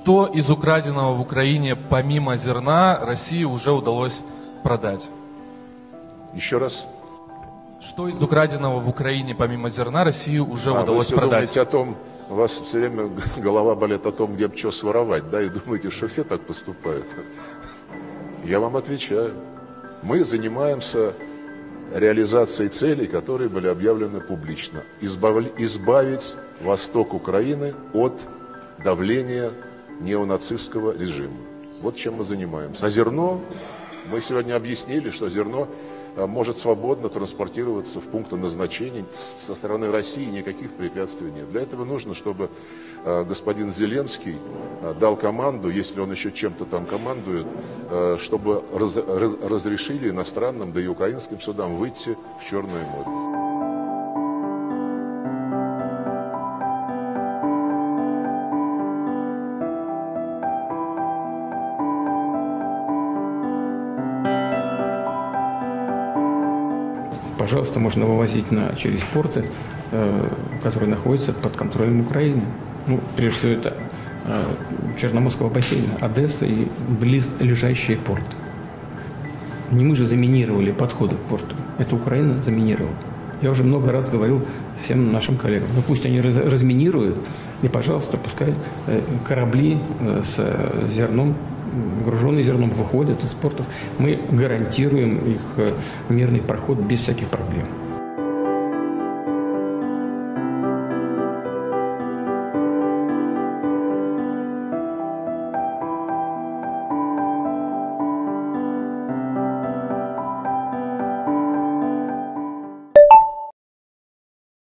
Что из украденного в Украине помимо зерна России уже удалось продать? Еще раз. Что из украденного в Украине помимо зерна России уже удалось вы продать? Думаете о том, у вас все время голова болит о том, где бы что своровать, да, и думаете, что все так поступают. Я вам отвечаю. Мы занимаемся реализацией целей, которые были объявлены публично. Избавить восток Украины от давления неонацистского режима. Вот чем мы занимаемся. А зерно, мы сегодня объяснили, что зерно может свободно транспортироваться в пункты назначения со стороны России, никаких препятствий нет. Для этого нужно, чтобы господин Зеленский дал команду, если он еще чем-то там командует, чтобы разрешили иностранным, да и украинским судам выйти в Черное море. Пожалуйста, можно вывозить через порты, которые находятся под контролем Украины. Ну, прежде всего, это Черноморского бассейна, Одесса и близлежащие порты. Не мы же заминировали подходы к порту, это Украина заминировала. Я уже много раз говорил всем нашим коллегам, ну пусть они разминируют, и, пожалуйста, пускай корабли с зерном, груженные зерном, выходят из портов. Мы гарантируем их мирный проход без всяких проблем.